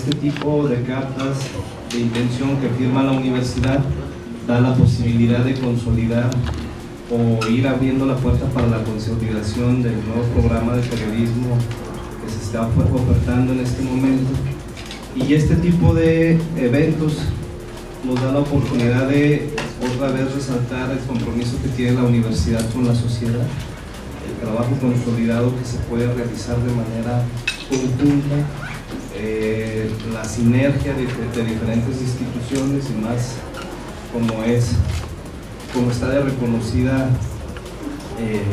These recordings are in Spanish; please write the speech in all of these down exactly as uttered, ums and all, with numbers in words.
este tipo de cartas de intención que firma la universidad da la posibilidad de consolidar o ir abriendo la puerta para la consolidación del nuevo programa de periodismo que se está ofertando en este momento. Y este tipo de eventos nos da la oportunidad de otra vez resaltar el compromiso que tiene la universidad con la sociedad, el trabajo consolidado que se puede realizar de manera conjunta, eh, la sinergia de, de diferentes instituciones y más como es, como está de reconocida eh,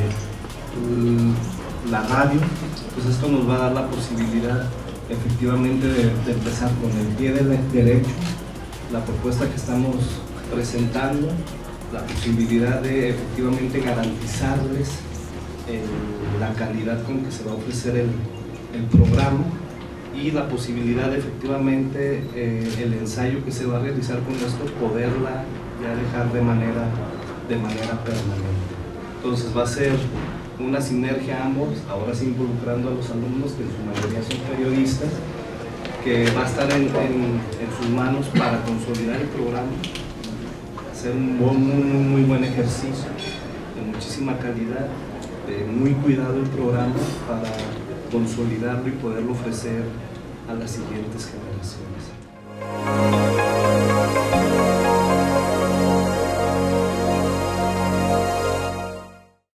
la radio, pues esto nos va a dar la posibilidad efectivamente de, de empezar con el pie del derecho la propuesta que estamos presentando, la posibilidad de efectivamente garantizarles eh, la calidad con que se va a ofrecer el, el programa y la posibilidad de efectivamente eh, el ensayo que se va a realizar con esto, poderla ya dejar de manera, de manera permanente. Entonces va a ser una sinergia ambos, ahora sí involucrando a los alumnos, que en su mayoría son periodistas, que va a estar en, en, en sus manos para consolidar el programa, hacer un buen, muy, muy, muy buen ejercicio, de muchísima calidad, de muy cuidado el programa para consolidarlo y poderlo ofrecer a las siguientes generaciones.